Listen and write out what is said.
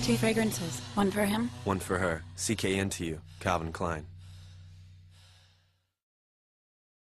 2 fragrances. One for him. One for her. CKin2u, Calvin Klein.